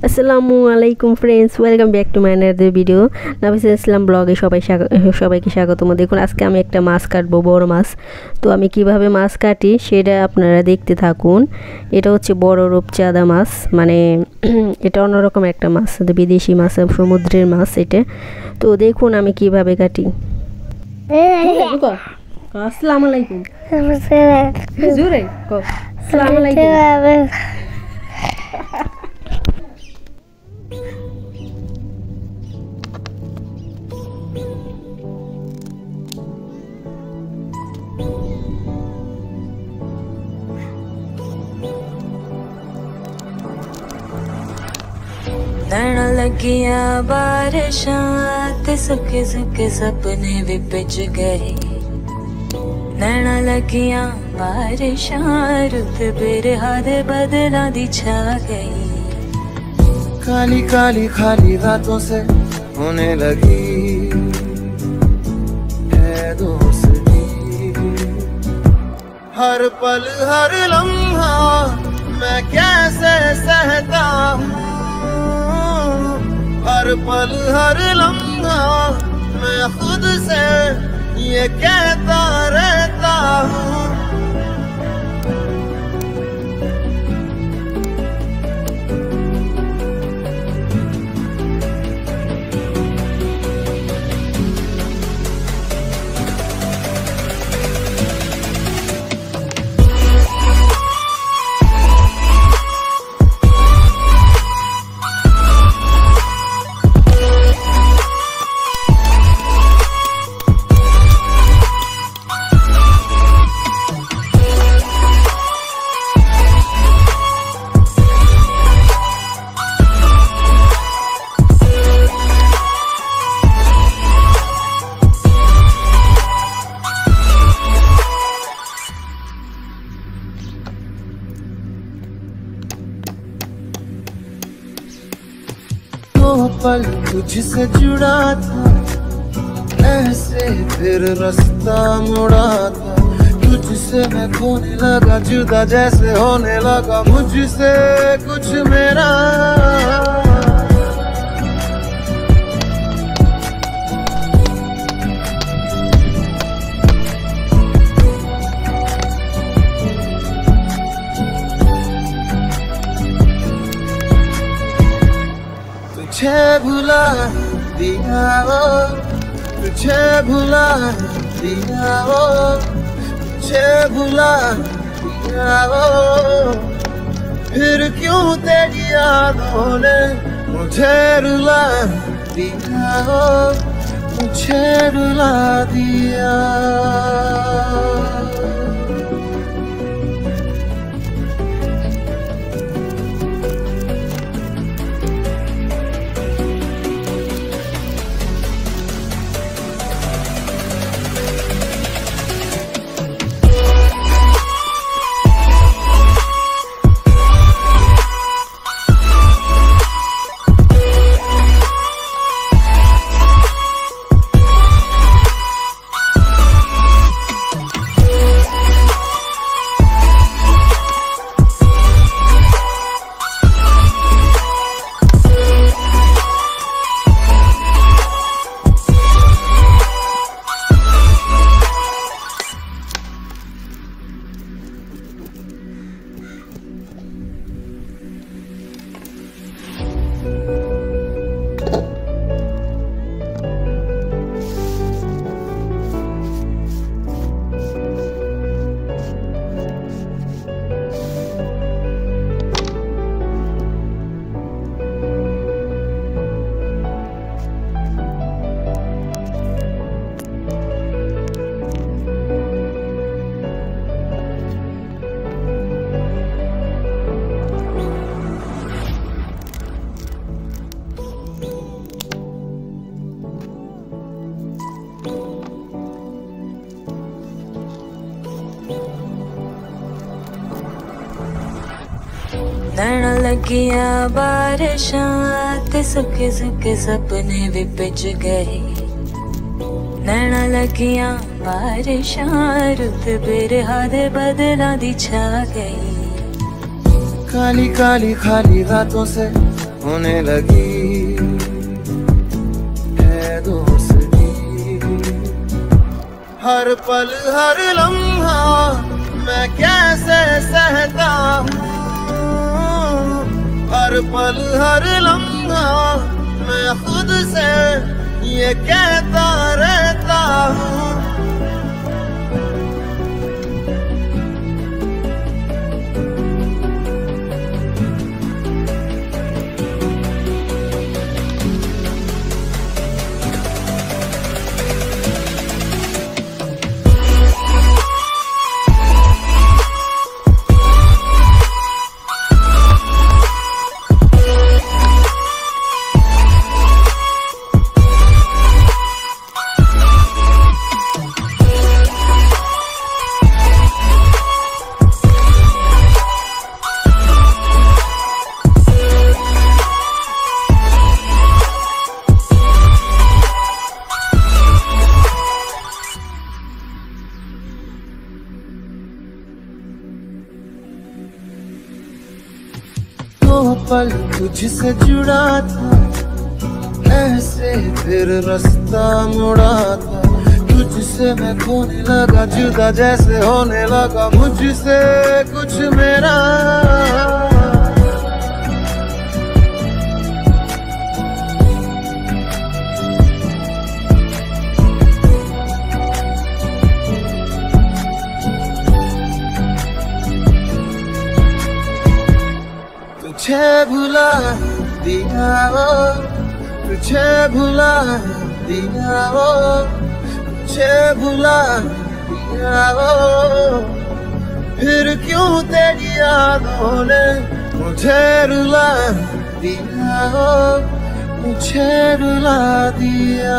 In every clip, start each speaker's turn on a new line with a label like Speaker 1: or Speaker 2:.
Speaker 1: আসসালামু আলাইকুম friends, welcome back to my another video. Nafisa Islam ব্লগে সবাইকে স্বাগতম। দেখুন, আজকে আমি একটা মাছ কাটবো, বড় মাছ। তো আমি কিভাবে মাছ কাটি সেটা আপনারা দেখতে থাকুন। এটা হচ্ছে বড় রূপচাঁদা মাছ, মানে এটা অন্যরকম একটা মাছ, বিদেশি মাছ, সমুদ্রের মাছ এটা। তো দেখুন আমি কিভাবে কাটি। আসসালামু আলাইকুম। জোরে কও আসসালামু আলাইকুম।
Speaker 2: नैना लगियां बारिशां ते सुखे सुखे सपने भी पिच गए। नैना लगियां बारिशां रुत बिरहा दे बदलां दी छा गई।
Speaker 3: काली काली खाली रातों से होने लगी है दोस्ती। हर पल हर लम्हा मैं कैसे सहता हूँ। हर पल हर लम्हा मैं खुद से ये कहता रहता हूँ। पल तुझसे जुड़ा था, ऐसे फिर रास्ता मुड़ा था। तुझसे मैं खोने लगा, जुदा जैसे होने लगा मुझसे कुछ मेरा। तुझे भुला दिया वो, तुझे भुला दिया वो, तुझे भुला दिया वो। फिर क्यों तेरी यादों ने मुझे रुला दिया वो, मुझे रुला दिया।
Speaker 2: नैना लगियां बारिशां ते सुखे सुखे सपने भी पिच गए। नैना लगियां बारिशां रुत बिरहा दे बदलां दी छा गई।
Speaker 3: काली काली खाली रातों से होने लगी है दोस्ती। हर पल हर लम्हा मैं कैसे सहता हूँ, हर पल हर लम्हा मैं खुद से ये कहता रहता हूँ। वो पल तुझसे जुड़ा था, ऐसे फिर रास्ता मुड़ा था। तुझसे मैं खोने लगा, जुदा जैसे होने लगा मुझसे कुछ मेरा। तुझे भुला दिया वो, तुझे भुला दिया वो, तुझे भुला दिया वो। फिर क्यों तेरी यादों ने मुझे रुला दिया वो, मुझे रुला दिया।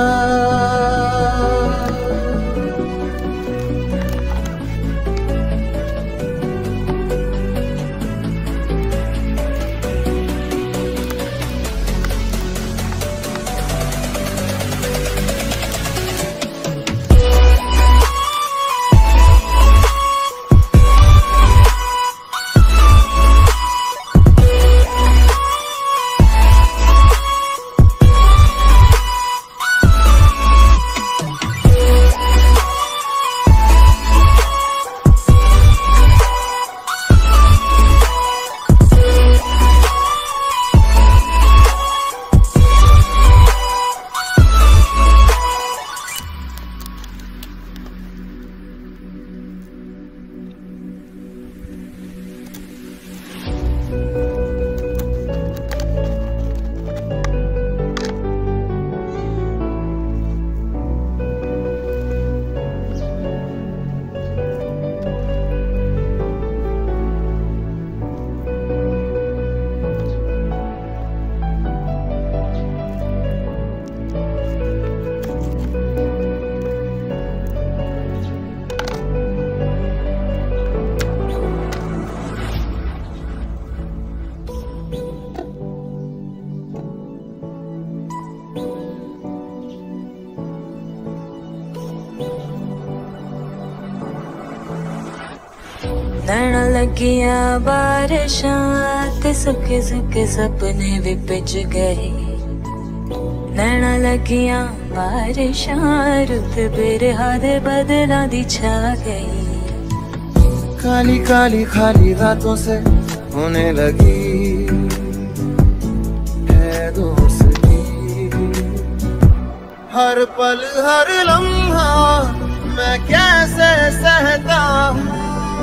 Speaker 2: नैना लगिया बारिशां ते सुखे सुखे सपने भी पिज गए। नैना लगिया बारिशां रुत बिरहा दे बदलां दी छा गई।
Speaker 3: काली काली खाली रातों से होने लगी है दोस्ती। हर पल हर लम्हा मैं कैसे सहता हूँ,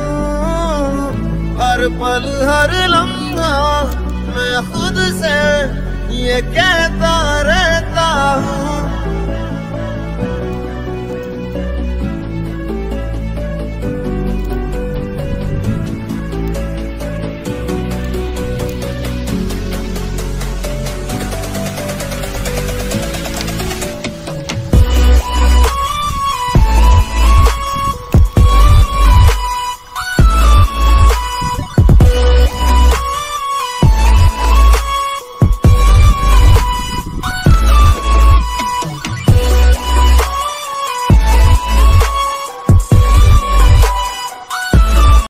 Speaker 3: हर पल हर लम्हा मैं खुद से ये कहता रहता हूँ।